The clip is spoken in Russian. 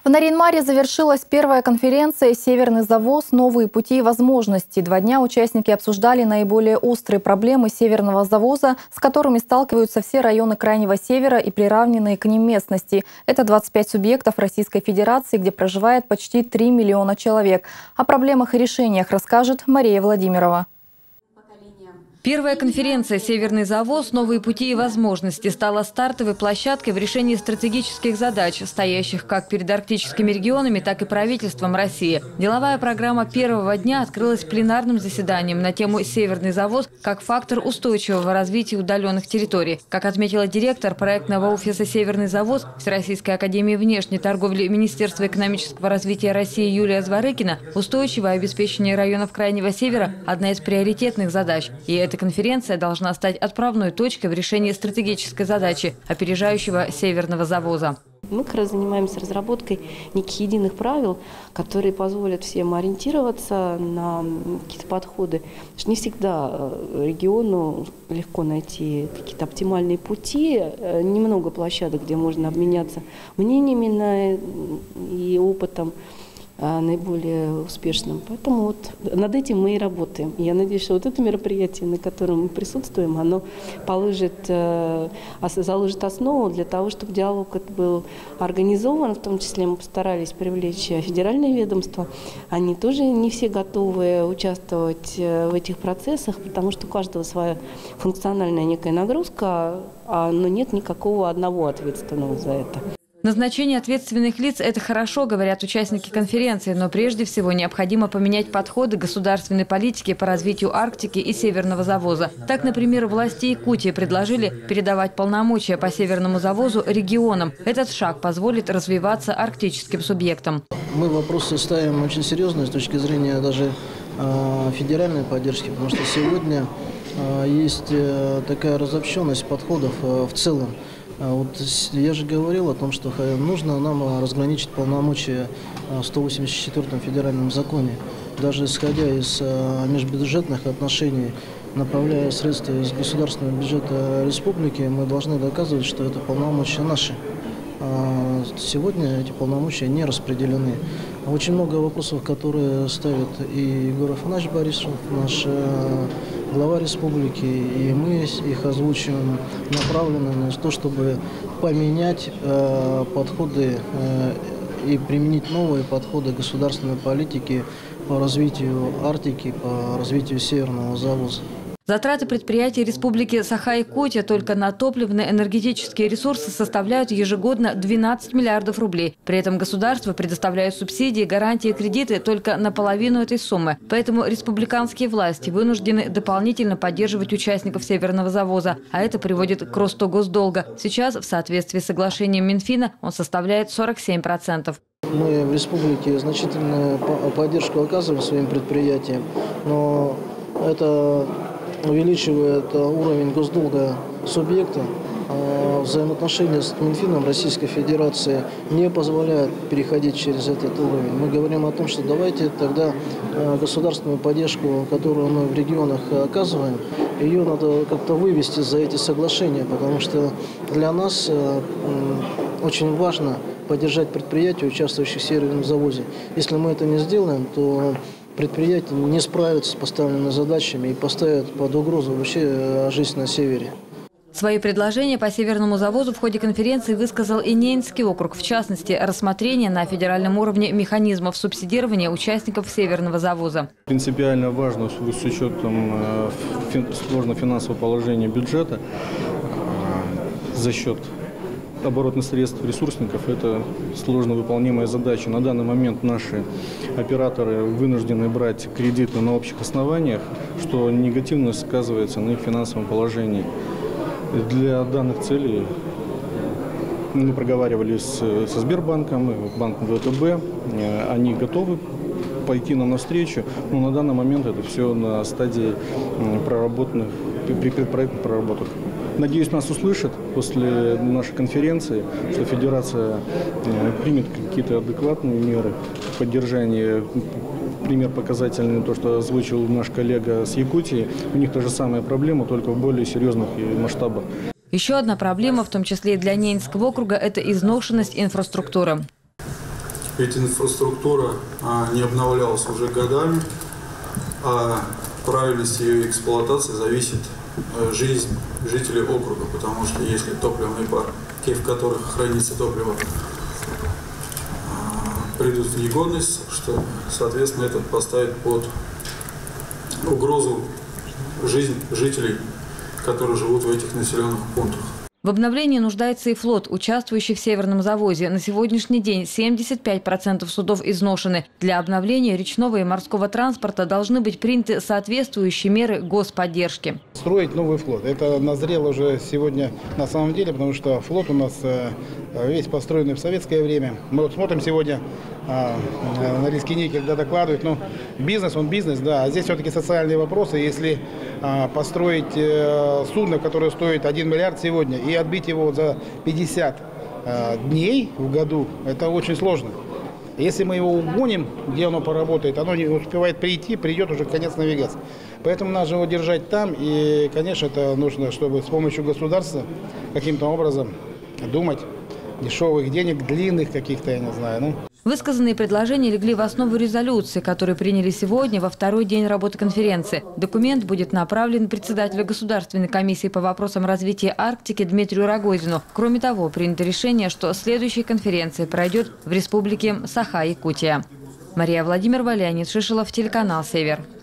В Нарьян-Маре завершилась первая конференция «Северный завоз. Новые пути и возможности». 2 дня участники обсуждали наиболее острые проблемы северного завоза, с которыми сталкиваются все районы Крайнего Севера и приравненные к ним местности. Это 25 субъектов Российской Федерации, где проживает почти 3 миллиона человек. О проблемах и решениях расскажет Мария Владимирова. Первая конференция «Северный завоз. Новые пути и возможности» стала стартовой площадкой в решении стратегических задач, стоящих как перед арктическими регионами, так и правительством России. Деловая программа первого дня открылась пленарным заседанием на тему «Северный завоз как фактор устойчивого развития удаленных территорий». Как отметила директор проектного офиса «Северный завоз» Всероссийской академии внешней торговли Министерства экономического развития России Юлия Зворыкина, устойчивое обеспечение районов Крайнего Севера – одна из приоритетных задач. И эта конференция должна стать отправной точкой в решении стратегической задачи опережающего северного завоза. Мы как раз занимаемся разработкой неких единых правил, которые позволят всем ориентироваться на какие-то подходы. Потому что не всегда региону легко найти какие-то оптимальные пути, немного площадок, где можно обменяться мнениями и опытом наиболее успешным. Поэтому вот над этим мы и работаем. Я надеюсь, что вот это мероприятие, на котором мы присутствуем, оно заложит основу для того, чтобы диалог был организован. В том числе мы постарались привлечь федеральные ведомства. Они тоже не все готовы участвовать в этих процессах, потому что у каждого своя функциональная некая нагрузка, но нет никакого одного ответственного за это. Назначение ответственных лиц – это хорошо, говорят участники конференции, но прежде всего необходимо поменять подходы государственной политики по развитию Арктики и северного завоза. Так, например, власти Якутии предложили передавать полномочия по северному завозу регионам. Этот шаг позволит развиваться арктическим субъектам. Мы вопросы ставим очень серьезные с точки зрения даже федеральной поддержки, потому что сегодня есть такая разобщенность подходов в целом. Вот я же говорил о том, что нужно нам разграничить полномочия в 184-м федеральном законе. Даже исходя из межбюджетных отношений, направляя средства из государственного бюджета республики, мы должны доказывать, что это полномочия наши. Сегодня эти полномочия не распределены. Очень много вопросов, которые ставит и Егор Афанасьевич Борисов, наш глава республики, и мы их озвучиваем, направлены на то, чтобы поменять подходы и применить новые подходы государственной политики по развитию Арктики, по развитию северного завоза. Затраты предприятий Республики Саха-Якутия только на топливно-энергетические ресурсы составляют ежегодно 12 миллиардов рублей. При этом государство предоставляет субсидии, гарантии и кредиты только на половину этой суммы. Поэтому республиканские власти вынуждены дополнительно поддерживать участников северного завоза. А это приводит к росту госдолга. Сейчас, в соответствии с соглашением Минфина, он составляет 47%. Мы в республике значительную поддержку оказываем своим предприятиям, но это увеличивает уровень госдолга субъекта. Взаимоотношения с Минфином Российской Федерации не позволяют переходить через этот уровень. Мы говорим о том, что давайте тогда государственную поддержку, которую мы в регионах оказываем, ее надо как-то вывести за эти соглашения, потому что для нас очень важно поддержать предприятия, участвующие в северном завозе. Если мы это не сделаем, то предприятия не справятся с поставленными задачами и поставят под угрозу вообще жизнь на севере. Свои предложения по северному завозу в ходе конференции высказал и Ненецкий округ. В частности, рассмотрение на федеральном уровне механизмов субсидирования участников северного завоза. Принципиально важно с учетом сложного финансового положения бюджета за счет оборотных средств ресурсников – это сложно выполнимая задача. На данный момент наши операторы вынуждены брать кредиты на общих основаниях, что негативно сказывается на их финансовом положении. Для данных целей мы проговаривали со Сбербанком, банком ВТБ. Они готовы пойти нам навстречу, но на данный момент это все на стадии предпроектных проработок. Надеюсь, нас услышат после нашей конференции, что Федерация примет какие-то адекватные меры поддержания. Пример показательный, то, что озвучил наш коллега с Якутии. У них та же самая проблема, только в более серьезных масштабах. Еще одна проблема, в том числе и для Ненецкого округа, это изношенность инфраструктуры. Ведь инфраструктура не обновлялась уже годами, а правильность ее эксплуатации зависит жизнь жителей округа, потому что если топливные парки, в которых хранится топливо, придут в негодность, что, соответственно, это поставит под угрозу жизнь жителей, которые живут в этих населенных пунктах. В обновлении нуждается и флот, участвующий в Северном завозе. На сегодняшний день 75% судов изношены. Для обновления речного и морского транспорта должны быть приняты соответствующие меры господдержки. Строить новый флот. Это назрело уже сегодня на самом деле, потому что флот у нас весь построенный в советское время. Мы вот смотрим сегодня на Лискини, когда докладывают, но бизнес, он бизнес, да. А здесь все-таки социальные вопросы. Если построить судно, которое стоит 1 миллиард сегодня, и отбить его за 50 дней в году, это очень сложно. Если мы его угоним, где оно поработает, оно не успевает прийти, придет уже конец навигации. Поэтому надо его держать там, и, конечно, это нужно, чтобы с помощью государства каким-то образом думать, дешевых денег, длинных каких-то, я не знаю. Ну. Высказанные предложения легли в основу резолюции, которую приняли сегодня во второй день работы конференции. Документ будет направлен председателю Государственной комиссии по вопросам развития Арктики Дмитрию Рогозину. Кроме того, принято решение, что следующая конференция пройдет в республике Саха-Якутия. Мария Владимирова, Леонид Шишелов, телеканал «Север».